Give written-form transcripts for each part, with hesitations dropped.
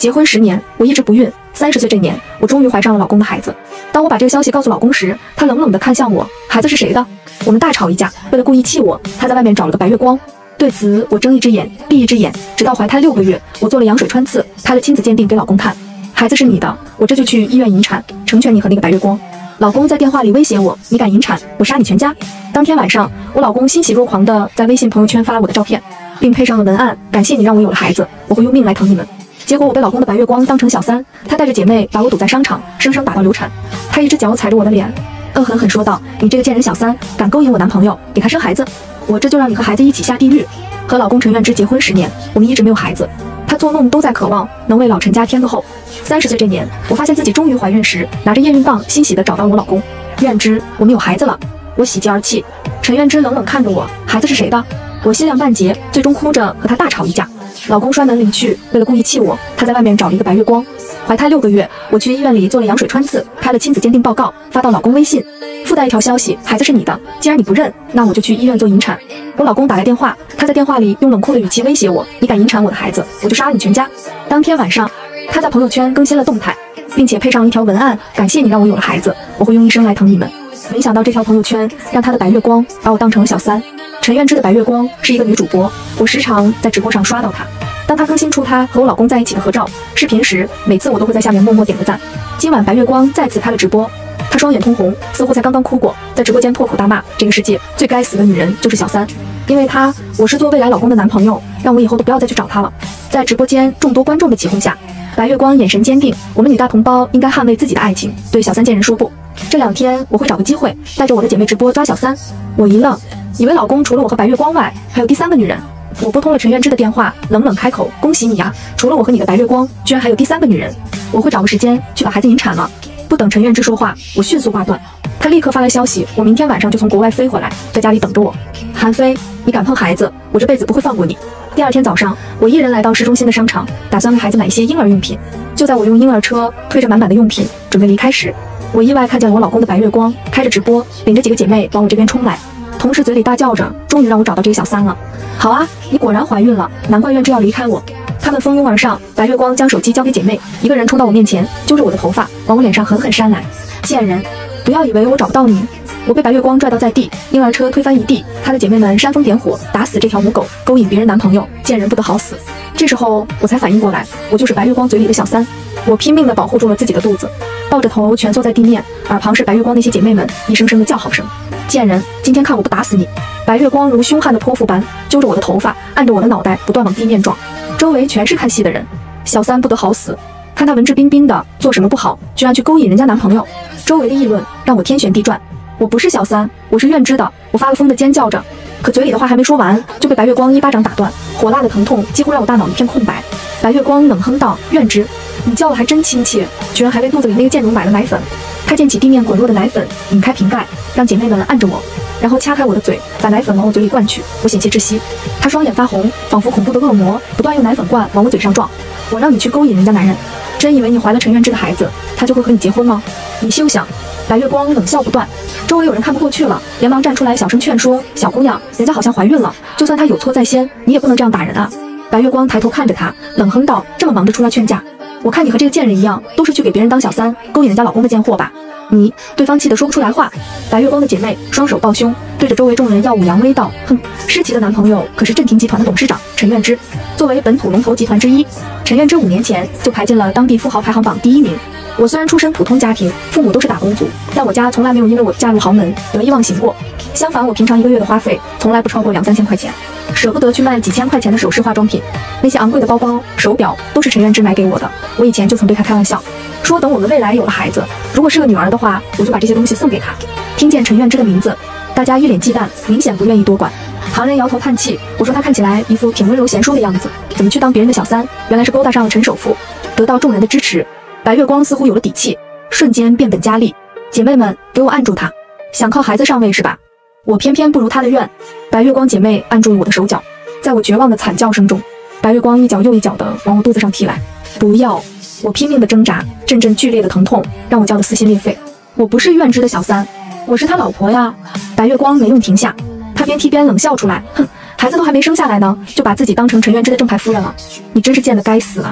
结婚10年，我一直不孕，30岁这年，我终于怀上了老公的孩子。当我把这个消息告诉老公时，他冷冷地看向我，孩子是谁的？我们大吵一架，为了故意气我，他在外面找了个白月光。对此，我睁一只眼闭一只眼，直到怀胎6个月，我做了羊水穿刺，拍了亲子鉴定给老公看，孩子是你的，我这就去医院引产，成全你和那个白月光。老公在电话里威胁我，你敢引产，我杀你全家。当天晚上，我老公欣喜若狂地在微信朋友圈发了我的照片，并配上了文案，感谢你让我有了孩子，我会用命来疼你们。结果我被老公的白月光当成小三，他带着姐妹把我堵在商场，生生打到流产。他一只脚踩着我的脸，恶狠狠说道：“你这个贱人小三，敢勾引我男朋友，给他生孩子，我这就让你和孩子一起下地狱。”和老公陈愿之结婚10年，我们一直没有孩子，他做梦都在渴望能为老陈家添个后。30岁这年，我发现自己终于怀孕时，拿着验孕棒欣喜地找到了我老公，愿之，我们有孩子了。我喜极而泣。陈愿之冷冷看着我，孩子是谁的？我心凉半截，最终哭着和他大吵一架。老公摔门离去，为了故意气我，他在外面找了一个白月光。怀胎6个月，我去医院里做了羊水穿刺，拍了亲子鉴定报告，发到老公微信，附带一条消息：孩子是你的，既然你不认，那我就去医院做引产。我老公打来电话，他在电话里用冷酷的语气威胁我：你敢引产我的孩子，我就杀了你全家。当天晚上，他在朋友圈更新了动态，并且配上一条文案：感谢你让我有了孩子，我会用一生来疼你们。没想到这条朋友圈让他的白月光把我当成了小三。陈愿之的白月光是一个女主播，我时常在直播上刷到她。当她更新出她和我老公在一起的合照视频时，每次我都会在下面默默点个赞。今晚白月光再次开了直播，她双眼通红，似乎才刚刚哭过，在直播间破口大骂：这个世界最该死的女人就是小三，因为她，我是做未来老公的男朋友，让我以后都不要再去找她了。在直播间众多观众的起哄下，白月光眼神坚定，我们女大同胞应该捍卫自己的爱情，对小三贱人说不。这2天我会找个机会带着我的姐妹直播抓小三。我一愣，以为老公除了我和白月光外还有第3个女人。我拨通了陈愿之的电话，冷冷开口：恭喜你呀，除了我和你的白月光，居然还有第3个女人。我会找个时间去把孩子引产了。不等陈愿之说话，我迅速挂断。他立刻发来消息：我明天晚上就从国外飞回来，在家里等着我。韩飞，你敢碰孩子，我这辈子不会放过你。第2天早上，我一人来到市中心的商场，打算为孩子买一些婴儿用品。就在我用婴儿车推着满满的用品准备离开时，我意外看见了我老公的白月光开着直播，领着几个姐妹往我这边冲来，同时嘴里大叫着：终于让我找到这个小三了。好啊，你果然怀孕了，难怪愿之要离开我。他们蜂拥而上，白月光将手机交给姐妹，一个人冲到我面前，揪着我的头发往我脸上狠狠扇来。贱人，不要以为我找不到你。我被白月光拽到在地，婴儿车推翻一地，他的姐妹们煽风点火，打死这条母狗，勾引别人男朋友，贱人不得好死。这时候我才反应过来，我就是白月光嘴里的小三。我拼命地保护住了自己的肚子，抱着头蜷缩在地面，耳旁是白月光那些姐妹们一声声的叫好声。贱人，今天看我不打死你！白月光如凶悍的泼妇般揪着我的头发，按着我的脑袋不断往地面撞，周围全是看戏的人。小三不得好死，看他文质彬彬的，做什么不好，居然去勾引人家男朋友。周围的议论让我天旋地转。我不是小三，我是愿之的。我发了疯的尖叫着，可嘴里的话还没说完，就被白月光一巴掌打断，火辣的疼痛几乎让我大脑一片空白。白月光冷哼道：愿之，你叫的还真亲切，居然还为肚子里那个贱奴买了奶粉。他溅起地面滚落的奶粉，拧开瓶盖，让姐妹们按着我，然后掐开我的嘴，把奶粉往我嘴里灌去。我险些窒息，他双眼发红，仿佛恐怖的恶魔，不断用奶粉罐往我嘴上撞。我让你去勾引人家男人，真以为你怀了陈愿之的孩子，他就会和你结婚吗？你休想！白月光冷笑不断。周围有人看不过去了，连忙站出来小声劝说：小姑娘，人家好像怀孕了，就算她有错在先，你也不能这样打人啊。白月光抬头看着他，冷哼道：这么忙着出来劝架，我看你和这个贱人一样，都是去给别人当小三，勾引人家老公的贱货吧。你，对方气得说不出来话。白月光的姐妹双手抱胸，对着周围众人耀武扬威道：哼，诗琪的男朋友可是镇庭集团的董事长陈愿之，作为本土龙头集团之一，陈愿之5年前就排进了当地富豪排行榜第1名。我虽然出身普通家庭，父母都是打工族，但我家从来没有因为我嫁入豪门得意忘形过。相反，我平常1个月的花费从来不超过2、3千块钱，舍不得去卖几千块钱的首饰化妆品。那些昂贵的包包、手表都是陈愿之买给我的。我以前就曾对他开玩笑，说等我们未来有了孩子，如果是个女儿的话，我就把这些东西送给她。听见陈愿之的名字，大家一脸忌惮，明显不愿意多管。旁人摇头叹气，我说他看起来一副挺温柔贤淑的样子，怎么去当别人的小三？原来是勾搭上了陈首富。得到众人的支持，白月光似乎有了底气，瞬间变本加厉。姐妹们，给我按住他，想靠孩子上位是吧？我偏偏不如他的愿。白月光姐妹按住了我的手脚，在我绝望的惨叫声中，白月光一脚又一脚地往我肚子上踢来。不要！我拼命地挣扎，阵阵剧烈的疼痛让我叫得撕心裂肺。我不是愿之的小三，我是他老婆呀！白月光没用停下，他边踢边冷笑出来，哼，孩子都还没生下来呢，就把自己当成陈愿之的正牌夫人了，你真是贱得该死啊！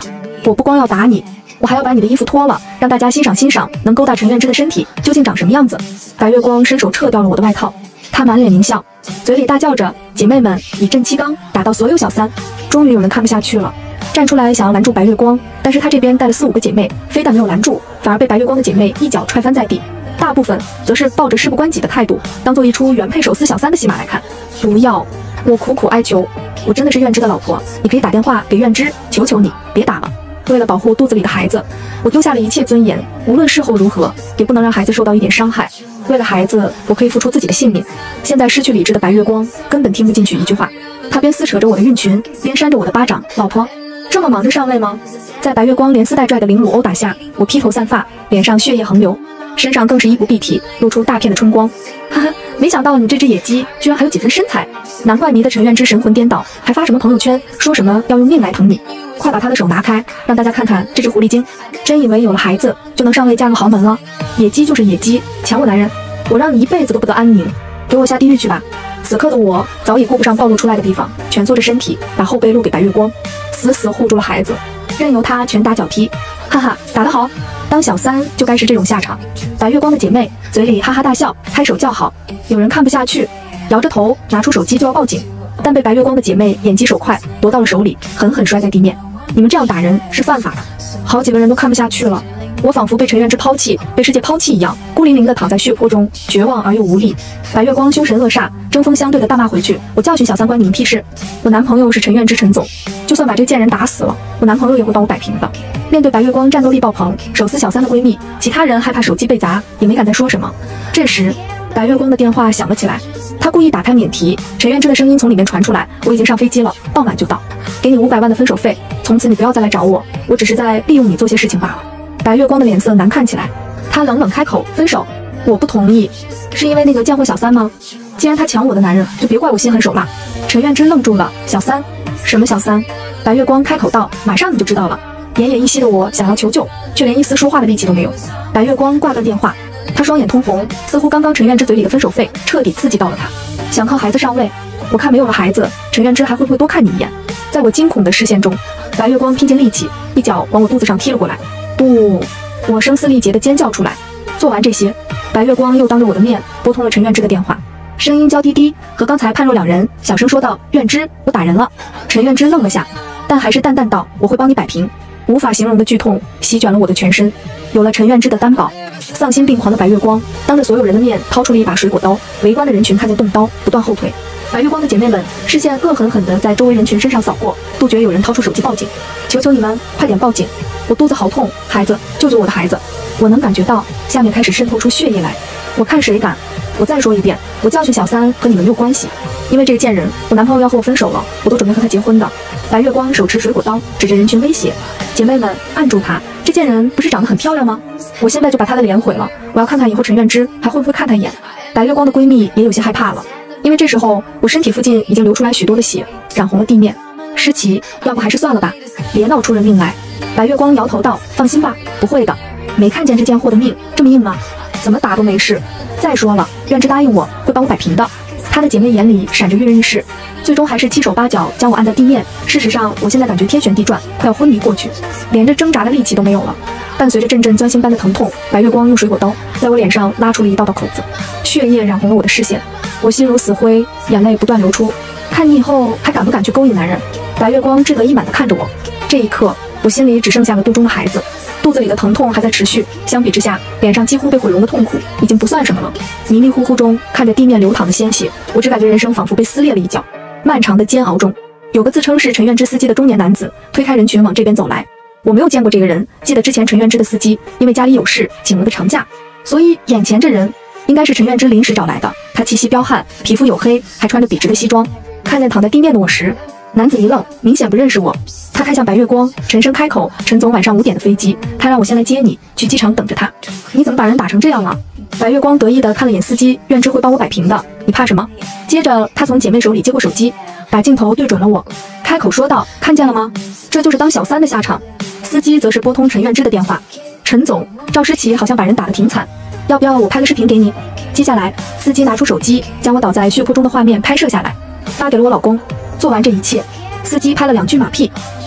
我不光要打你，我还要把你的衣服脱了，让大家欣赏欣赏能勾搭陈愿之的身体究竟长什么样子。白月光伸手撤掉了我的外套，他满脸狞笑，嘴里大叫着：姐妹们，以正气刚，打到所有小三。终于有人看不下去了，站出来想要拦住白月光，但是他这边带了4、5个姐妹，非但没有拦住，反而被白月光的姐妹一脚踹翻在地。大部分则是抱着事不关己的态度，当做一出原配手撕小三的戏码来看。不要！我苦苦哀求，我真的是愿之的老婆，你可以打电话给愿之，求求你别打了。为了保护肚子里的孩子，我丢下了一切尊严，无论事后如何，也不能让孩子受到一点伤害。为了孩子，我可以付出自己的性命。现在失去理智的白月光根本听不进去一句话，他边撕扯着我的孕裙，边扇着我的巴掌。老婆，这么忙着上位吗？在白月光连撕带拽的凌辱殴打下，我披头散发，脸上血液横流，身上更是衣不蔽体，露出大片的春光。哈哈，没想到你这只野鸡居然还有几分身材，难怪迷得陈愿之神魂颠倒，还发什么朋友圈，说什么要用命来疼你。快把他的手拿开，让大家看看这只狐狸精，真以为有了孩子就能上位嫁入豪门了？野鸡就是野鸡，抢我男人，我让你一辈子都不得安宁，给我下地狱去吧！此刻的我早已顾不上暴露出来的地方，蜷缩着身体，把后背露给白月光，死死护住了孩子，任由他拳打脚踢。哈哈，打得好！当小三就该是这种下场。白月光的姐妹嘴里哈哈大笑，拍手叫好。有人看不下去，摇着头拿出手机就要报警，但被白月光的姐妹眼疾手快夺到了手里，狠狠摔在地面。你们这样打人是犯法的。好几个人都看不下去了，我仿佛被陈愿之抛弃，被世界抛弃一样，孤零零地躺在血泊中，绝望而又无力。白月光凶神恶煞，针锋相对地大骂回去：我教训小三关你们屁事？我男朋友是陈愿之陈总，就算把这个贱人打死了，我男朋友也会帮我摆平的。面对白月光战斗力爆棚，手撕小三的闺蜜，其他人害怕手机被砸，也没敢再说什么。这时，白月光的电话响了起来，他故意打开免提，陈愿之的声音从里面传出来：我已经上飞机了，傍晚就到，给你500万的分手费，从此你不要再来找我，我只是在利用你做些事情罢了。白月光的脸色难看起来，他冷冷开口：分手？我不同意。是因为那个贱货小三吗？既然他抢我的男人，就别怪我心狠手辣。陈愿之愣住了，小三？什么小三？白月光开口道：马上你就知道了。奄奄一息的我想要求救，却连一丝说话的力气都没有。白月光挂断电话，他双眼通红，似乎刚刚陈愿之嘴里的分手费彻底刺激到了他，想靠孩子上位。我看没有了孩子，陈愿之还会不会多看你一眼？在我惊恐的视线中，白月光拼尽力气，一脚往我肚子上踢了过来。不！我声嘶力竭地尖叫出来。做完这些，白月光又当着我的面拨通了陈愿之的电话，声音娇滴滴，和刚才判若两人，小声说道：愿之，我打人了。陈愿之愣了下，但还是淡淡道：我会帮你摆平。无法形容的剧痛席卷了我的全身。有了陈愿之的担保，丧心病狂的白月光当着所有人的面掏出了一把水果刀，围观的人群看见动刀不断后退。白月光的姐妹们视线恶狠狠地在周围人群身上扫过，杜绝有人掏出手机报警。求求你们快点报警，我肚子好痛，孩子，救救我的孩子！我能感觉到下面开始渗透出血液来，我看谁敢！我再说一遍，我教训小三和你们没有关系，因为这个贱人，我男朋友要和我分手了，我都准备和他结婚的。白月光手持水果刀，指着人群威胁：姐妹们，按住他！这贱人不是长得很漂亮吗？我现在就把他的脸毁了，我要看看以后陈愿之还会不会看他一眼。白月光的闺蜜也有些害怕了，因为这时候我身体附近已经流出来许多的血，染红了地面。诗琪，要不还是算了吧，别闹出人命来。白月光摇头道：放心吧，不会的。没看见这贱货的命这么硬吗？怎么打都没事。再说了，愿之答应我会帮我摆平的。她的姐妹眼里闪着跃跃欲试，最终还是七手八脚将我按在地面。事实上，我现在感觉天旋地转，快要昏迷过去，连着挣扎的力气都没有了。伴随着阵阵钻心般的疼痛，白月光用水果刀在我脸上拉出了一道道口子，血液染红了我的视线。我心如死灰，眼泪不断流出。看你以后还敢不敢去勾引男人？白月光志得意满地看着我。这一刻，我心里只剩下了肚中的孩子，肚子里的疼痛还在持续。相比之下，脸上几乎被毁容的痛苦已经不算什么了。迷迷糊糊中，看着地面流淌的鲜血，我只感觉人生仿佛被撕裂了一角。漫长的煎熬中，有个自称是陈愿之司机的中年男子推开人群往这边走来。我没有见过这个人，记得之前陈愿之的司机因为家里有事请了个长假，所以眼前这人应该是陈愿之临时找来的。他气息彪悍，皮肤黝黑，还穿着笔直的西装。看见躺在地面的我时，男子一愣，明显不认识我。他看向白月光，沉声开口：陈总晚上5点的飞机，他让我先来接你，去机场等着他。你怎么把人打成这样了？白月光得意地看了眼司机，愿之会帮我摆平的，你怕什么？接着他从姐妹手里接过手机，把镜头对准了我，开口说道：看见了吗？这就是当小三的下场。司机则是拨通陈愿之的电话：陈总，赵诗琪好像把人打得挺惨，要不要我拍个视频给你？接下来司机拿出手机，将我倒在血泊中的画面拍摄下来，发给了我老公。做完这一切，司机拍了2句马屁，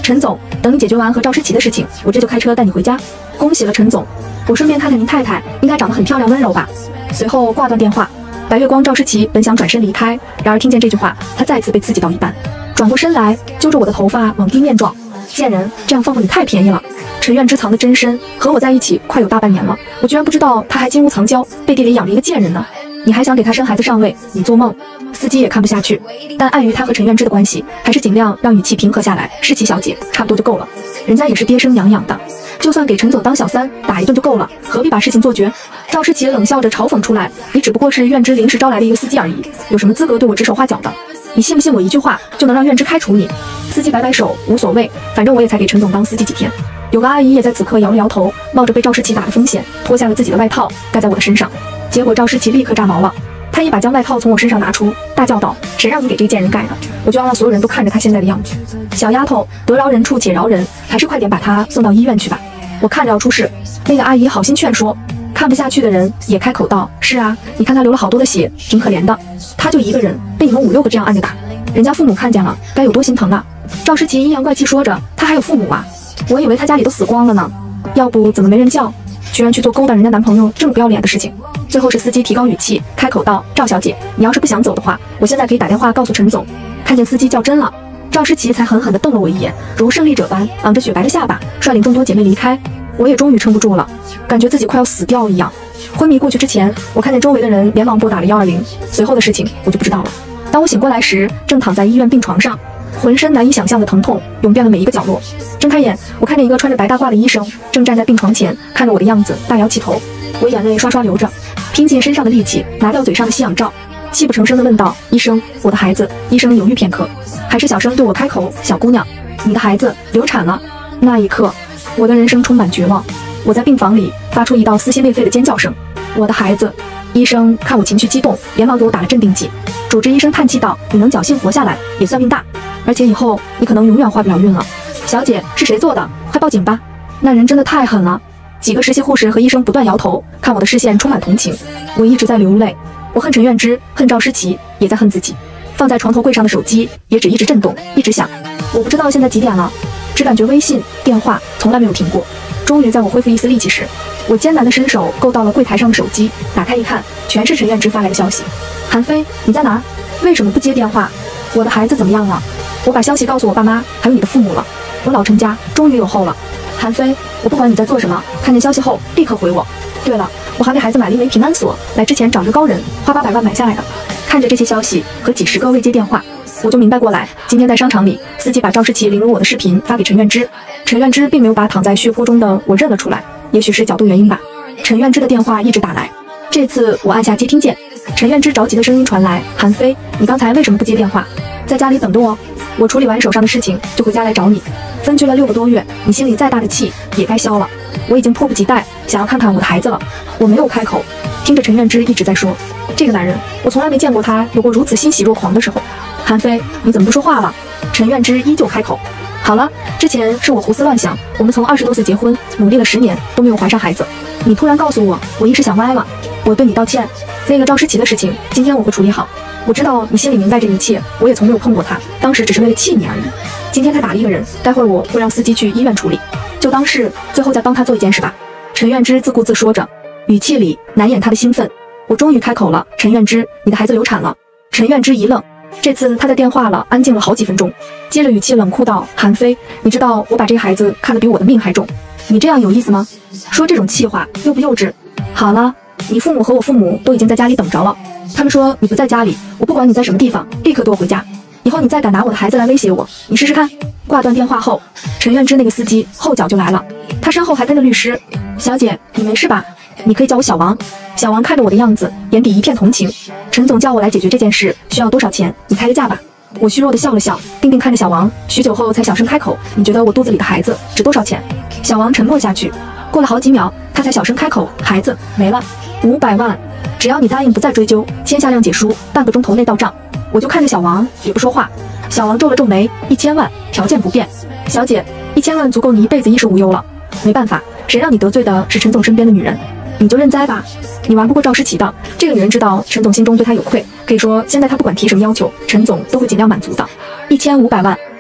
陈总，等你解决完和赵诗琪的事情，我这就开车带你回家。恭喜了，陈总。我顺便看看您太太，应该长得很漂亮温柔吧。随后挂断电话。白月光赵诗琪本想转身离开，然而听见这句话，他再次被刺激到一半，转过身来，揪着我的头发往地面撞。贱人，这样放过你太便宜了。陈苑之藏得真深，和我在一起快有大半年了，我居然不知道他还金屋藏娇，背地里养着一个贱人呢。你还想给他生孩子上位？你做梦！司机也看不下去，但碍于他和陈苑之的关系，还是尽量让语气平和下来。诗琪小姐，差不多就够了，人家也是爹生娘养的，就算给陈总当小三打一顿就够了，何必把事情做绝？赵诗琪冷笑着嘲讽出来：“你只不过是苑之临时招来的一个司机而已，有什么资格对我指手画脚的？你信不信我一句话就能让苑之开除你？”司机摆摆手，无所谓，反正我也才给陈总当司机几天。有个阿姨也在此刻摇了摇头，冒着被赵诗琪打的风险，脱下了自己的外套盖在我的身上。结果赵诗琪立刻炸毛了，她一把将外套从我身上拿出，大叫道：“谁让你给这个贱人盖的？我就要让所有人都看着她现在的样子。小丫头，得饶人处且饶人，还是快点把她送到医院去吧。我看着要出事。”那个阿姨好心劝说，看不下去的人也开口道：“是啊，你看她流了好多的血，挺可怜的。她就一个人，被你们5、6个这样按着打，人家父母看见了，该有多心疼啊！”赵诗琪阴阳怪气说着：“她还有父母啊？我以为她家里都死光了呢，要不怎么没人叫？居然去做勾搭人家男朋友这么不要脸的事情。”最后是司机提高语气开口道：“赵小姐，你要是不想走的话，我现在可以打电话告诉陈总。”看见司机较真了，赵诗琪才狠狠地瞪了我一眼，如胜利者般昂着雪白的下巴，率领众多姐妹离开。我也终于撑不住了，感觉自己快要死掉一样。昏迷过去之前，我看见周围的人连忙拨打了120，随后的事情我就不知道了。当我醒过来时，正躺在医院病床上，浑身难以想象的疼痛涌遍了每一个角落。睁开眼，我看见一个穿着白大褂的医生正站在病床前，看着我的样子大摇起头。我眼泪刷刷流着，拼尽身上的力气拿掉嘴上的吸氧罩，泣不成声地问道：“医生，我的孩子？”医生犹豫片刻，还是小声对我开口：“小姑娘，你的孩子流产了。”那一刻，我的人生充满绝望。我在病房里发出一道撕心裂肺的尖叫声：“我的孩子！”医生看我情绪激动，连忙给我打了镇定剂。主治医生叹气道：“你能侥幸活下来，也算命大，而且以后你可能永远怀不了孕了。”小姐，是谁做的？快报警吧！那人真的太狠了。几个实习护士和医生不断摇头，看我的视线充满同情。我一直在流泪，我恨陈苑之，恨赵诗琪，也在恨自己。放在床头柜上的手机也只一直震动，一直响。我不知道现在几点了，只感觉微信、电话从来没有停过。终于在我恢复一丝力气时，我艰难地伸手够到了柜台上的手机，打开一看，全是陈苑之发来的消息：“韩飞，你在哪？为什么不接电话？我的孩子怎么样了？我把消息告诉我爸妈，还有你的父母了。我老陈家终于有后了。韩飞，我不管你在做什么，看见消息后立刻回我。对了，我还给孩子买了一枚平安锁，来之前找个高人花800万买下来的。”看着这些消息和几十个未接电话，我就明白过来，今天在商场里，司机把赵诗琪凌辱我的视频发给陈苑之。陈苑之并没有把躺在血泊中的我认了出来，也许是角度原因吧。陈苑之的电话一直打来，这次我按下接听键，陈苑之着急的声音传来：“韩飞，你刚才为什么不接电话？在家里等着我，我处理完手上的事情就回家来找你。分居了6个多月，你心里再大的气也该消了。我已经迫不及待想要看看我的孩子了。”我没有开口，听着陈苑之一直在说：“这个男人，我从来没见过他有过如此欣喜若狂的时候。”韩飞，你怎么不说话了？陈苑之依旧开口：“好了，之前是我胡思乱想，我们从20多岁结婚，努力了10年都没有怀上孩子。你突然告诉我，我一时想歪了，我对你道歉。那个赵诗琪的事情，今天我会处理好。我知道你心里明白这一切，我也从没有碰过他，当时只是为了气你而已。今天他打了一个人，待会儿我会让司机去医院处理，就当是最后再帮他做一件事吧。”陈苑之自顾自说着，语气里难掩他的兴奋。我终于开口了：“陈苑之，你的孩子流产了。”陈苑之一愣，这次他在电话了安静了好几分钟，接着语气冷酷道：“韩飞，你知道我把这个孩子看得比我的命还重，你这样有意思吗？说这种气话幼不幼稚？好了，你父母和我父母都已经在家里等着了，他们说你不在家里，我不管你在什么地方，立刻给我回家。以后你再敢拿我的孩子来威胁我，你试试看。”挂断电话后，陈苑之那个司机后脚就来了，他身后还跟着律师：“小姐，你没事吧？你可以叫我小王。”小王看着我的样子，眼底一片同情。陈总叫我来解决这件事，需要多少钱？你开个价吧。我虚弱地笑了笑，定定看着小王，许久后才小声开口：“你觉得我肚子里的孩子值多少钱？”小王沉默下去，过了好几秒，他才小声开口：“孩子没了，500万，只要你答应不再追究，签下谅解书，半个钟头内到账。”我就看着小王，也不说话。小王皱了皱眉：“1000万，条件不变。”小姐，1000万足够你一辈子衣食无忧了。没办法，谁让你得罪的是陈总身边的女人，你就认栽吧。你玩不过赵诗琪的，这个女人知道陈总心中对她有愧，可以说现在她不管提什么要求，陈总都会尽量满足的。1500万，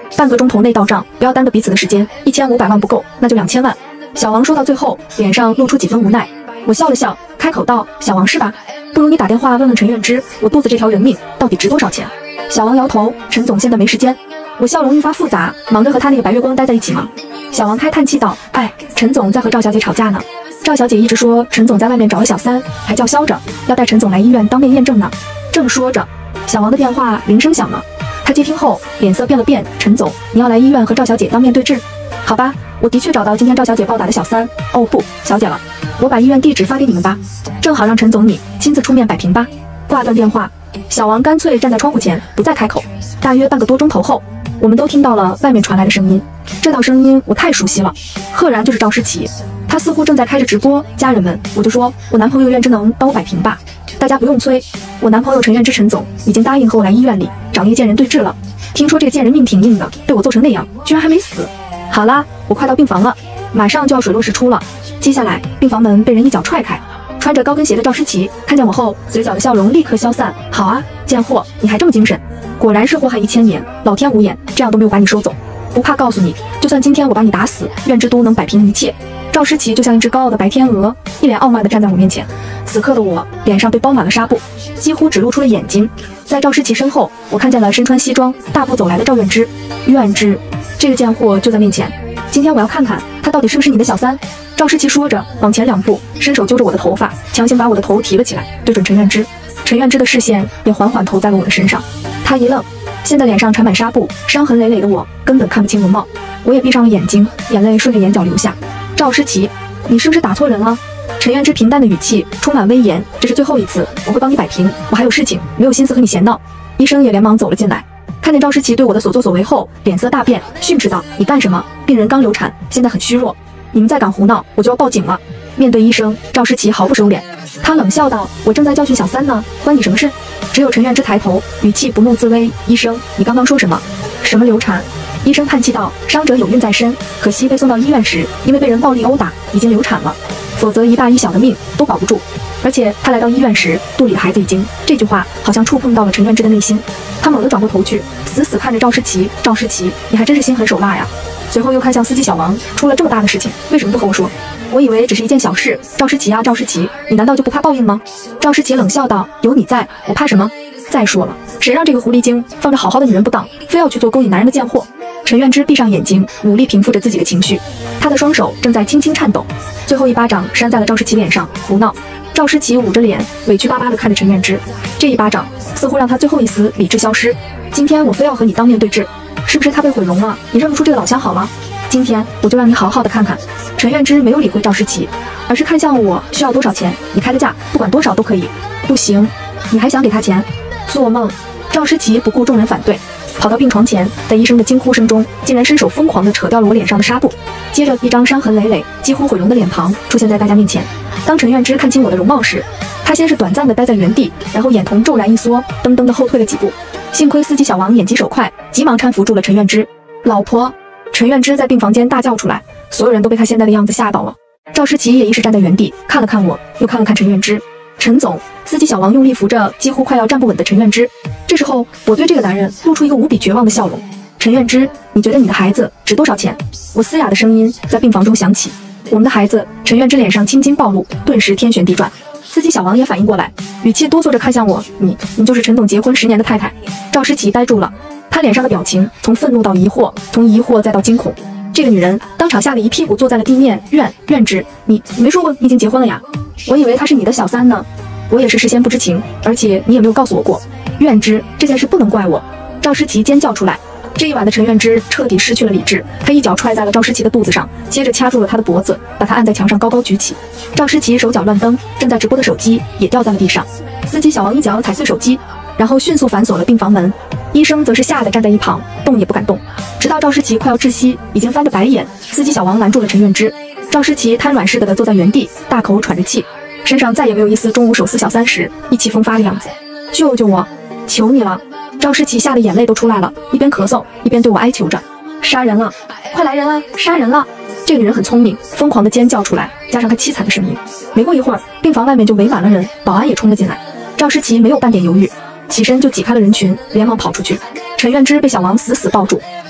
半个钟头内到账，不要耽搁彼此的时间。1500万不够，那就2000万。小王说到最后，脸上露出几分无奈。我笑了笑，开口道：“小王是吧？不如你打电话问问陈月之，我肚子这条人命到底值多少钱？”小王摇头：“陈总现在没时间。”我笑容愈发复杂，忙着和他那个白月光待在一起吗？小王开叹气道：“哎，陈总在和赵小姐吵架呢。赵小姐一直说陈总在外面找了小三，还叫嚣着要带陈总来医院当面验证呢。”正说着，小王的电话铃声响了。他接听后脸色变了变：“陈总，你要来医院和赵小姐当面对质？好吧，我的确找到今天赵小姐暴打的小三。哦不，小姐了，我把医院地址发给你们吧，正好让陈总你亲自出面摆平吧。”挂断电话，小王干脆站在窗户前不再开口。大约半个多钟头后，我们都听到了外面传来的声音。这道声音我太熟悉了，赫然就是赵诗琪。他似乎正在开着直播。家人们，我就说我男朋友苑之能帮我摆平吧，大家不用催，我男朋友陈苑之陈总已经答应和我来医院里找那个贱人对质了。听说这个贱人命挺硬的，被我揍成那样，居然还没死。好啦，我快到病房了，马上就要水落石出了。接下来，病房门被人一脚踹开，穿着高跟鞋的赵诗琪看见我后，嘴角的笑容立刻消散。好啊，贱货，你还这么精神，果然是祸害1000年，老天无眼，这样都没有把你收走。不怕告诉你，就算今天我把你打死，苑之都能摆平一切。赵诗琪就像一只高傲的白天鹅，一脸傲慢地站在我面前。此刻的我脸上被包满了纱布，几乎只露出了眼睛。在赵诗琪身后，我看见了身穿西装大步走来的赵苑之。苑之，这个贱货就在面前，今天我要看看他到底是不是你的小三。赵诗琪说着往前2步，伸手揪着我的头发，强行把我的头提了起来，对准陈苑之。陈苑之的视线也缓缓投在了我的身上。他一愣，现在脸上缠满纱布，伤痕累累的我根本看不清容貌。我也闭上了眼睛，眼泪顺着眼角流下。赵诗琪，你是不是打错人了？陈苑之平淡的语气充满威严，这是最后一次，我会帮你摆平，我还有事情，没有心思和你闲闹。医生也连忙走了进来，看见赵诗琪对我的所作所为后，脸色大变，训斥道：“你干什么？病人刚流产，现在很虚弱，你们再敢胡闹，我就要报警了。”面对医生，赵诗琪毫不收敛，他冷笑道：“我正在教训小三呢，关你什么事？”只有陈苑之抬头，语气不怒自威：“医生，你刚刚说什么？什么流产？”医生叹气道：“伤者有孕在身，可惜被送到医院时，因为被人暴力殴打，已经流产了，否则一大一小的命都保不住。而且他来到医院时，肚里的孩子已经……”这句话好像触碰到了陈苑之的内心，他猛地转过头去，死死看着赵诗琪：“赵诗琪，你还真是心狠手辣呀！”随后又看向司机小王：“出了这么大的事情，为什么不和我说？我以为只是一件小事。赵诗琪啊，赵诗琪，你难道就不怕报应吗？”赵诗琪冷笑道：“有你在，我怕什么？再说了，谁让这个狐狸精放着好好的女人不当，非要去做勾引男人的贱货？”陈苑之闭上眼睛，努力平复着自己的情绪，他的双手正在轻轻颤抖。最后一巴掌扇在了赵诗琪脸上，胡闹。赵诗琪捂着脸，委屈巴巴地看着陈苑之，这一巴掌似乎让他最后一丝理智消失。今天我非要和你当面对质，是不是他被毁容了？你认不出这个老相好了？今天我就让你好好的看看。陈苑之没有理会赵诗琪，而是看向我：“需要多少钱？你开个价，不管多少都可以。”不行，你还想给他钱？做梦！赵诗琪不顾众人反对，跑到病床前，在医生的惊呼声中，竟然伸手疯狂地扯掉了我脸上的纱布。接着，一张伤痕累累、几乎毁容的脸庞出现在大家面前。当陈苑之看清我的容貌时，他先是短暂地待在原地，然后眼瞳骤然一缩，噔噔地后退了几步。幸亏司机小王眼疾手快，急忙搀扶住了陈苑之。老婆！陈苑之在病房间大叫出来，所有人都被他现在的样子吓到了。赵诗琪也一时站在原地，看了看我，又看了看陈苑之。陈总，司机小王用力扶着几乎快要站不稳的陈苑之。这时候，我对这个男人露出一个无比绝望的笑容。陈苑之，你觉得你的孩子值多少钱？我嘶哑的声音在病房中响起。我们的孩子。陈苑之脸上青筋暴露，顿时天旋地转。司机小王也反应过来，语气哆嗦着看向我：“你就是陈总结婚10年的太太。”赵诗琪呆住了，她脸上的表情从愤怒到疑惑，从疑惑再到惊恐。这个女人当场吓得一屁股坐在了地面。苑之，你没说过你已经结婚了呀？我以为她是你的小三呢。我也是事先不知情，而且你也没有告诉我过。苑之，这件事不能怪我。赵诗琪尖叫出来。这一晚的陈苑之彻底失去了理智，他一脚踹在了赵诗琪的肚子上，接着掐住了她的脖子，把她按在墙上高高举起。赵诗琪手脚乱蹬，正在直播的手机也掉在了地上。司机小王一脚踩碎手机，然后迅速反锁了病房门。医生则是吓得站在一旁，动也不敢动。直到赵诗琪快要窒息，已经翻着白眼，司机小王拦住了陈苑之。赵诗琪瘫软似的坐在原地，大口喘着气，身上再也没有一丝中午手撕小三时意气风发的样子。救救我，求你了！赵诗琪吓得眼泪都出来了，一边咳嗽一边对我哀求着：“杀人了，快来人啊，杀人了！”这个女人很聪明，疯狂的尖叫出来，加上她凄惨的声音。没过一会儿，病房外面就围满了人，保安也冲了进来。赵诗琪没有半点犹豫，起身就挤开了人群，连忙跑出去。陈苑之被小王死死抱住，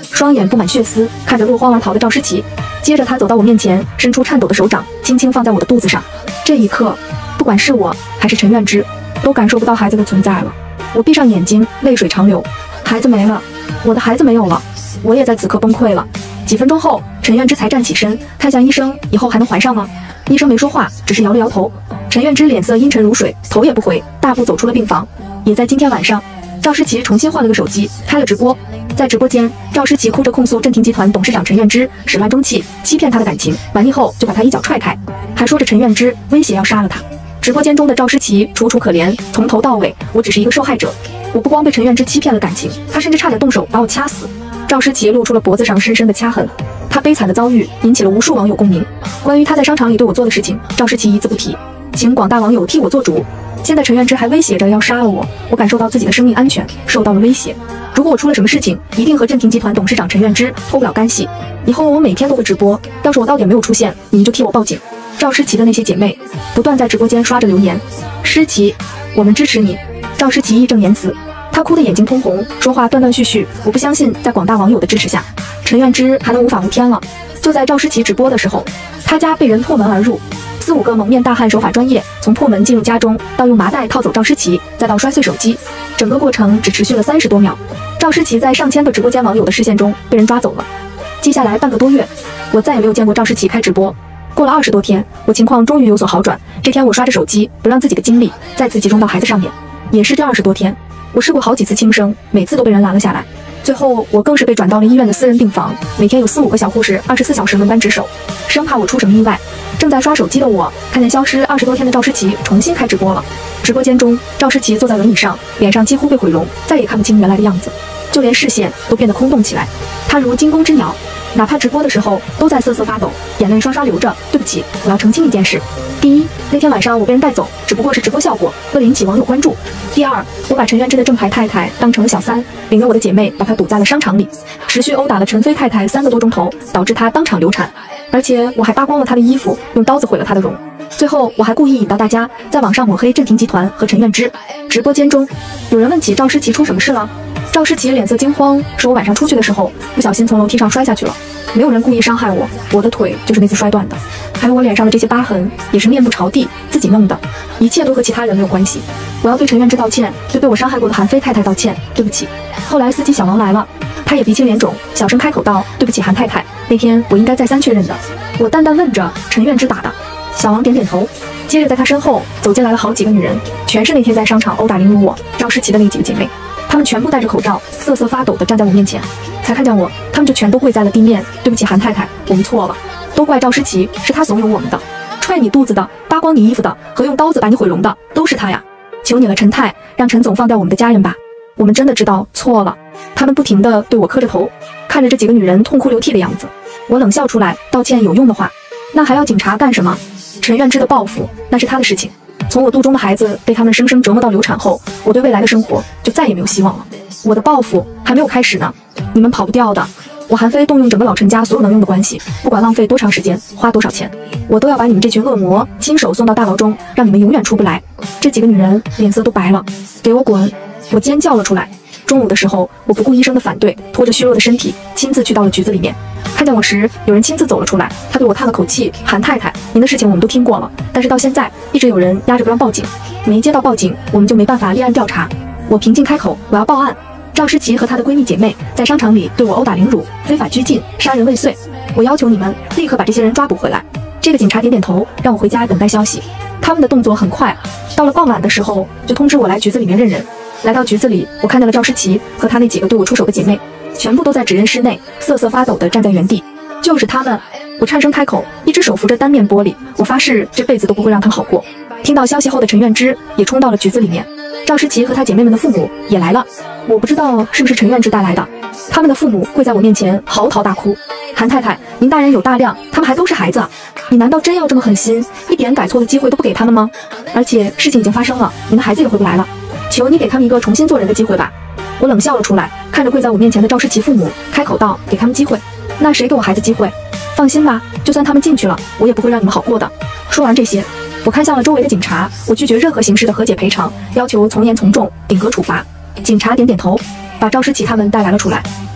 双眼布满血丝，看着落荒而逃的赵诗琪。接着他走到我面前，伸出颤抖的手掌，轻轻放在我的肚子上。这一刻，不管是我还是陈苑之，都感受不到孩子的存在了。我闭上眼睛，泪水长流。孩子没了，我的孩子没有了，我也在此刻崩溃了。几分钟后，陈苑之才站起身，看向医生，以后还能怀上吗？医生没说话，只是摇了摇头。陈苑之脸色阴沉如水，头也不回，大步走出了病房。也在今天晚上，赵诗琪重新换了个手机，开了直播。在直播间，赵诗琪哭着控诉镇廷集团董事长陈苑之始乱终弃，欺骗他的感情，完意后就把他一脚踹开，还说着陈苑之威胁要杀了他。直播间中的赵诗琪楚楚可怜，从头到尾，我只是一个受害者。我不光被陈苑之欺骗了感情，他甚至差点动手把我掐死。赵诗琪露出了脖子上深深的掐痕，他悲惨的遭遇引起了无数网友共鸣。关于他在商场里对我做的事情，赵诗琪一字不提，请广大网友替我做主。现在陈苑之还威胁着要杀了我，我感受到自己的生命安全受到了威胁。如果我出了什么事情，一定和镇廷集团董事长陈苑之脱不了干系。以后我每天都会直播，要是我到点没有出现，你们就替我报警。赵诗琪的那些姐妹不断在直播间刷着留言：诗琪，我们支持你。赵诗琪义正言辞，她哭得眼睛通红，说话断断续续。我不相信，在广大网友的支持下，陈苑之还能无法无天了。就在赵诗琪直播的时候，她家被人破门而入，4、5个蒙面大汉手法专业，从破门进入家中，到用麻袋套走赵诗琪，再到摔碎手机，整个过程只持续了30多秒。赵诗琪在上千个直播间网友的视线中被人抓走了。接下来半个多月，我再也没有见过赵诗琪开直播。过了20多天，我情况终于有所好转。这天我刷着手机，不让自己的精力再次集中到孩子上面。也是这20多天，我试过好几次轻生，每次都被人拦了下来。最后我更是被转到了医院的私人病房，每天有4、5个小护士24小时轮班值守，生怕我出什么意外。正在刷手机的我，看见消失20多天的赵诗琪重新开直播了。直播间中，赵诗琪坐在轮椅上，脸上几乎被毁容，再也看不清原来的样子，就连视线都变得空洞起来。她如惊弓之鸟，哪怕直播的时候都在瑟瑟发抖，眼泪刷刷流着。对不起，我要澄清一件事。第一，那天晚上我被人带走，只不过是直播效果，为了引起网友关注。第二，我把陈苑之的正牌太太当成了小三，领着我的姐妹把她堵在了商场里，持续殴打了陈飞太太3个多钟头，导致她当场流产。而且我还扒光了她的衣服，用刀子毁了她的容。最后我还故意引导大家在网上抹黑镇廷集团和陈苑之。直播间中，有人问起赵诗琪出什么事了，赵诗琪脸色惊慌，说我晚上出去的时候不小心从楼梯上摔下去了，没有人故意伤害我，我的腿就是那次摔断的，还有我脸上的这些疤痕也是面部朝地自己弄的，一切都和其他人没有关系。我要对陈苑之道歉，对被我伤害过的韩飞太太道歉，对不起。后来司机小王来了，他也鼻青脸肿，小声开口道：对不起韩太太，那天我应该再三确认的。我淡淡问着：陈苑之打的？小王点点头。接着在他身后走进来了好几个女人，全是那天在商场殴打凌辱我赵诗琪的那几个姐妹，她们全部戴着口罩，瑟瑟发抖地站在我面前。才看见我，她们就全都跪在了地面。对不起韩太太，我们错了，都怪赵诗琪，是她怂恿我们的，踹你肚子的，扒光你衣服的，和用刀子把你毁容的，都是她呀！求你了陈太，让陈总放掉我们的家人吧，我们真的知道错了。他们不停地对我磕着头，看着这几个女人痛哭流涕的样子，我冷笑出来，道歉有用的话，那还要警察干什么？陈苑之的报复，那是他的事情。从我肚中的孩子被他们生生折磨到流产后，我对未来的生活就再也没有希望了。我的报复还没有开始呢，你们跑不掉的。我韩飞动用整个老陈家所有能用的关系，不管浪费多长时间，花多少钱，我都要把你们这群恶魔亲手送到大牢中，让你们永远出不来。这几个女人脸色都白了，给我滚！我尖叫了出来。中午的时候，我不顾医生的反对，拖着虚弱的身体，亲自去到了局子里面。看见我时，有人亲自走了出来，他对我叹了口气：韩太太，您的事情我们都听过了，但是到现在一直有人压着不让报警，没接到报警，我们就没办法立案调查。我平静开口：我要报案。赵诗琪和她的闺蜜姐妹在商场里对我殴打凌辱、非法拘禁、杀人未遂，我要求你们立刻把这些人抓捕回来。这个警察点点头，让我回家等待消息。他们的动作很快，到了傍晚的时候就通知我来局子里面认人。来到局子里，我看到了赵诗琪和她那几个对我出手的姐妹，全部都在指认室内，瑟瑟发抖地站在原地。就是他们！我颤声开口，一只手扶着单面玻璃，我发誓这辈子都不会让他们好过。听到消息后的陈苑之也冲到了局子里面，赵诗琪和她姐妹们的父母也来了。我不知道是不是陈苑之带来的，他们的父母跪在我面前嚎啕大哭。韩太太，您大人有大量，他们还都是孩子，你难道真要这么狠心，一点改错的机会都不给他们吗？而且事情已经发生了，您的孩子也回不来了，求你给他们一个重新做人的机会吧。我冷笑了出来，看着跪在我面前的赵诗琪父母，开口道：给他们机会？那谁给我孩子机会？放心吧，就算他们进去了，我也不会让你们好过的。说完这些，我看向了周围的警察，我拒绝任何形式的和解赔偿，要求从严从重，顶格处罚。警察点点头，把赵诗琪他们带来了出来。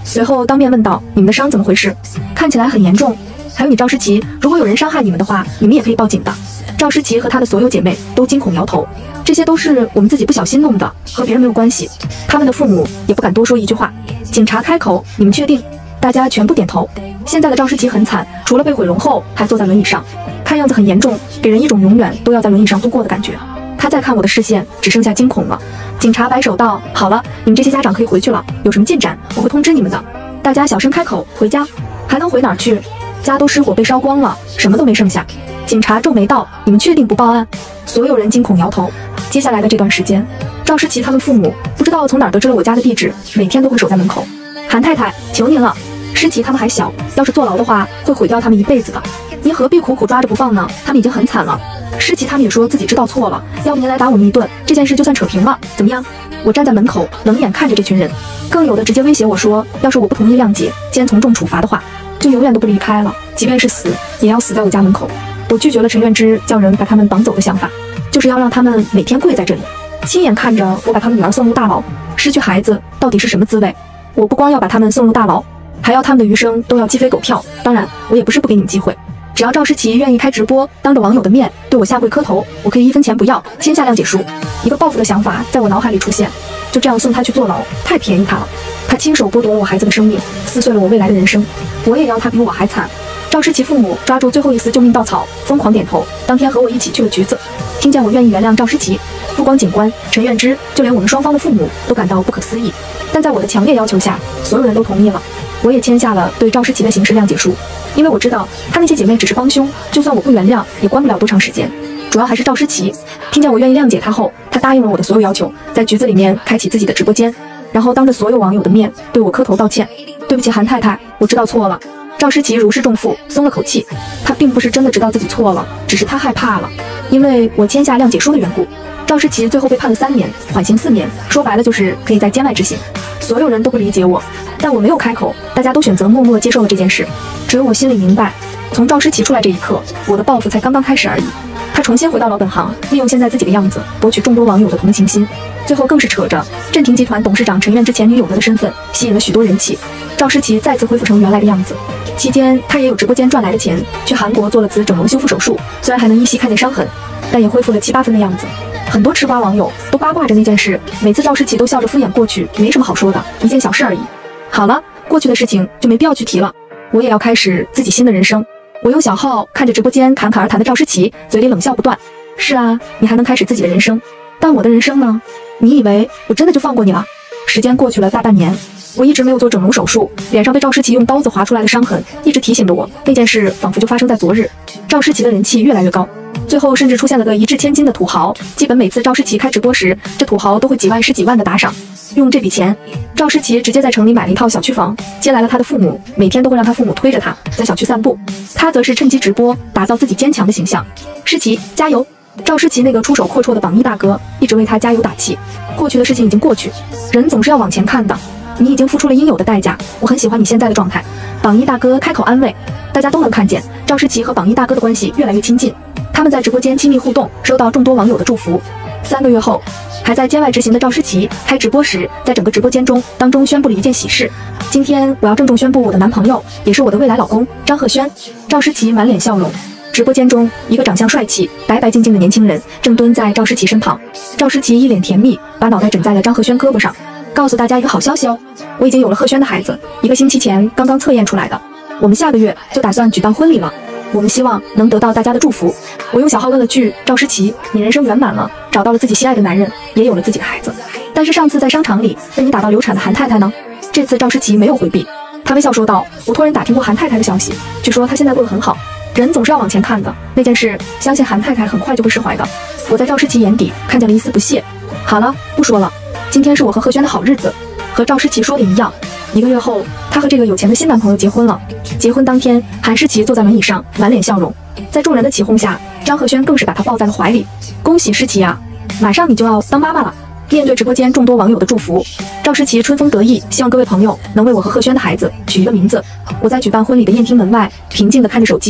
随后当面问道：“你们的伤怎么回事？看起来很严重。还有你赵诗琪，如果有人伤害你们的话，你们也可以报警的。”赵诗琪和她的所有姐妹都惊恐摇头，这些都是我们自己不小心弄的，和别人没有关系。他们的父母也不敢多说一句话。警察开口：“你们确定？”大家全部点头。现在的赵诗琪很惨，除了被毁容后，还坐在轮椅上，看样子很严重，给人一种永远都要在轮椅上度过的感觉。他再看我的视线，只剩下惊恐了。警察摆手道：“好了，你们这些家长可以回去了，有什么进展我会通知你们的。”大家小声开口：“回家？还能回哪儿去？家都失火被烧光了，什么都没剩下。”警察皱眉道：“你们确定不报案？”所有人惊恐摇头。接下来的这段时间，赵诗琪他们父母不知道从哪儿得知了我家的地址，每天都会守在门口。韩太太，求您了，诗琪他们还小，要是坐牢的话，会毁掉他们一辈子的。您何必苦苦抓着不放呢？他们已经很惨了。诗琪他们也说自己知道错了，要不您来打我们一顿，这件事就算扯平了，怎么样？我站在门口，冷眼看着这群人，更有的直接威胁我说，要是我不同意谅解，兼从重处罚的话，就永远都不离开了，即便是死，也要死在我家门口。我拒绝了陈愿之叫人把他们绑走的想法，就是要让他们每天跪在这里，亲眼看着我把他们女儿送入大牢。失去孩子到底是什么滋味？我不光要把他们送入大牢，还要他们的余生都要鸡飞狗跳。当然，我也不是不给你们机会，只要赵诗琪愿意开直播，当着网友的面对我下跪磕头，我可以1分钱不要，签下谅解书。一个报复的想法在我脑海里出现，就这样送他去坐牢，太便宜他了。他亲手剥夺了我孩子的生命，撕碎了我未来的人生，我也要他比我还惨。赵诗琪父母抓住最后一丝救命稻草，疯狂点头，当天和我一起去了局子。听见我愿意原谅赵诗琪，不光警官陈愿之，就连我们双方的父母都感到不可思议。但在我的强烈要求下，所有人都同意了。我也签下了对赵诗琪的刑事谅解书，因为我知道她那些姐妹只是帮凶，就算我不原谅，也关不了多长时间。主要还是赵诗琪，听见我愿意谅解她后，她答应了我的所有要求，在局子里面开启自己的直播间，然后当着所有网友的面对我磕头道歉。对不起韩太太，我知道错了。赵诗琪如释重负，松了口气。她并不是真的知道自己错了，只是她害怕了，因为我签下谅解书的缘故。赵诗琪最后被判了3年，缓刑4年，说白了就是可以在监外执行。所有人都不理解我，但我没有开口，大家都选择默默接受了这件事。只有我心里明白，从赵诗琪出来这一刻，我的报复才刚刚开始而已。他重新回到老本行，利用现在自己的样子博取众多网友的同情心，最后更是扯着镇廷集团董事长陈愿之前女友的身份，吸引了许多人气。赵诗琪再次恢复成原来的样子，期间她也有直播间赚来的钱，去韩国做了次整容修复手术，虽然还能依稀看见伤痕，但也恢复了7、8分的样子。很多吃瓜网友都八卦着那件事，每次赵诗琪都笑着敷衍过去，没什么好说的，一件小事而已。好了，过去的事情就没必要去提了，我也要开始自己新的人生。我用小号看着直播间侃侃而谈的赵诗琪，嘴里冷笑不断。是啊，你还能开始自己的人生，但我的人生呢？你以为我真的就放过你了？时间过去了大半年，我一直没有做整容手术，脸上被赵诗琪用刀子划出来的伤痕一直提醒着我，那件事仿佛就发生在昨日。赵诗琪的人气越来越高，最后甚至出现了个一掷千金的土豪，基本每次赵诗琪开直播时，这土豪都会几万10几万的打赏。用这笔钱，赵诗琪直接在城里买了一套小区房，接来了他的父母，每天都会让他父母推着他在小区散步，他则是趁机直播，打造自己坚强的形象。诗琪加油！赵诗琪那个出手阔绰的榜一大哥一直为他加油打气。过去的事情已经过去，人总是要往前看的。你已经付出了应有的代价，我很喜欢你现在的状态。榜一大哥开口安慰，大家都能看见赵诗琪和榜一大哥的关系越来越亲近。他们在直播间亲密互动，收到众多网友的祝福。3个月后，还在监外执行的赵诗琪开直播时，在整个直播间当中宣布了一件喜事。今天我要郑重宣布我的男朋友，也是我的未来老公张赫宣。赵诗琪满脸笑容。直播间中，一个长相帅气、白白净净的年轻人正蹲在赵诗琪身旁。赵诗琪一脸甜蜜，把脑袋枕在了张赫宣胳膊上，告诉大家一个好消息哦，我已经有了赫宣的孩子，1个星期前刚刚测验出来的。我们下个月就打算举办婚礼了，我们希望能得到大家的祝福。我用小号问了句：赵诗琪，你人生圆满了，找到了自己心爱的男人，也有了自己的孩子，但是上次在商场里被你打到流产的韩太太呢？这次赵诗琪没有回避，她微笑说道：我托人打听过韩太太的消息，据说她现在过得很好。人总是要往前看的，那件事相信韩太太很快就会释怀的。我在赵诗琪眼底看见了一丝不屑。好了，不说了，今天是我和赫宣的好日子，和赵诗琪说的一样，1个月后她和这个有钱的新男朋友结婚了。结婚当天，韩诗琪坐在轮椅上，满脸笑容，在众人的起哄下，张赫宣更是把她抱在了怀里。恭喜诗琪啊，马上你就要当妈妈了。面对直播间众多网友的祝福，赵诗琪春风得意，希望各位朋友能为我和赫宣的孩子取一个名字。我在举办婚礼的宴厅门外平静地看着手机，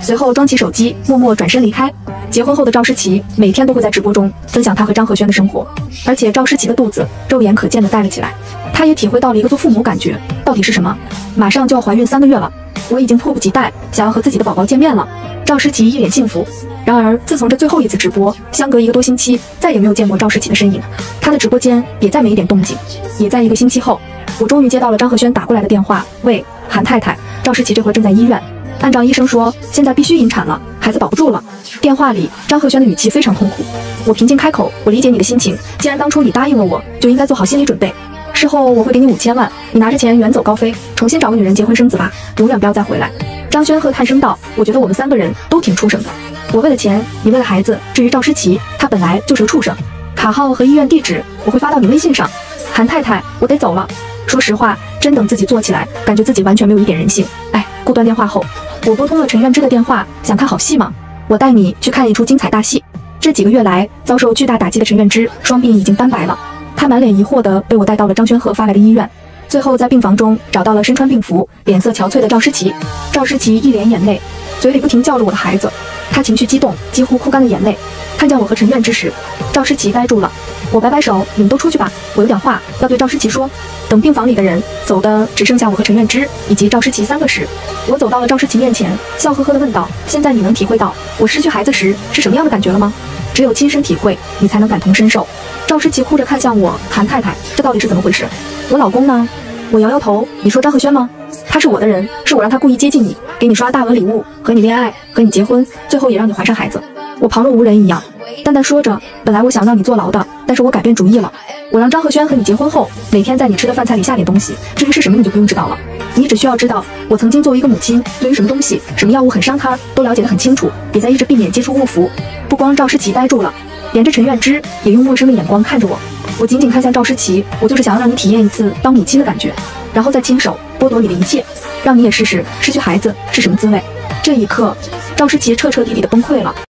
随后装起手机，默默转身离开。结婚后的赵诗琪每天都会在直播中分享她和张赫宣的生活，而且赵诗琪的肚子肉眼可见的带了起来。她也体会到了一个做父母感觉到底是什么。马上就要怀孕3个月了，我已经迫不及待想要和自己的宝宝见面了。赵诗琪一脸幸福。然而自从这最后一次直播，相隔1个多星期，再也没有见过赵诗琪的身影。她的直播间也再没一点动静。也在1个星期后，我终于接到了张赫宣打过来的电话。喂，韩太太，赵诗琪这会正在医院，按照医生说，现在必须引产了，孩子保不住了。电话里张赫宣的语气非常痛苦。我平静开口，我理解你的心情，既然当初你答应了我，就应该做好心理准备。事后我会给你5000万，你拿着钱远走高飞，重新找个女人结婚生子吧，永远不要再回来。张轩赫叹声道，我觉得我们3个人都挺畜生的。我为了钱，你为了孩子，至于赵诗琪，她本来就是个畜生。卡号和医院地址我会发到你微信上。韩太太，我得走了。说实话，真等自己做起来，感觉自己完全没有一点人性。哎，挂断电话后，我拨通了陈苑之的电话，想看好戏吗？我带你去看一出精彩大戏。这几个月来遭受巨大打击的陈苑之，双鬓已经斑白了。他满脸疑惑地被我带到了张轩赫发来的医院，最后在病房中找到了身穿病服、脸色憔悴的赵诗琪。赵诗琪一脸眼泪，嘴里不停叫着我的孩子。她情绪激动，几乎哭干了眼泪。看见我和陈苑之时，赵诗琪呆住了。我摆摆手，你们都出去吧，我有点话要对赵诗琪说。等病房里的人走的只剩下我和陈苑之以及赵诗琪3个时，我走到了赵诗琪面前，笑呵呵地问道：现在你能体会到我失去孩子时是什么样的感觉了吗？只有亲身体会，你才能感同身受。赵诗琪哭着看向我，韩太太，这到底是怎么回事？我老公呢？我摇摇头，你说张赫宣吗？他是我的人，是我让他故意接近你，给你刷大额礼物，和你恋爱，和你结婚，最后也让你怀上孩子。我旁若无人一样，淡淡说着，本来我想让你坐牢的，但是我改变主意了。我让张赫宣和你结婚后，每天在你吃的饭菜里下点东西，至于是什么你就不用知道了。你只需要知道，我曾经作为一个母亲，对于什么东西、什么药物很伤胎都了解得很清楚，也在一直避免接触误服。不光赵诗琪呆住了，连着陈苑之也用陌生的眼光看着我。我紧紧看向赵诗琪，我就是想要让你体验一次当母亲的感觉，然后再亲手剥夺你的一切，让你也试试失去孩子是什么滋味。这一刻，赵诗琪彻彻底底的崩溃了。